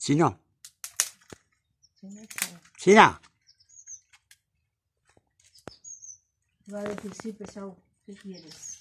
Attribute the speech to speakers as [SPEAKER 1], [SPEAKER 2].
[SPEAKER 1] Chino,
[SPEAKER 2] China, chao.
[SPEAKER 1] China.
[SPEAKER 2] Va a decir, sí, pesado, ¿qué quieres?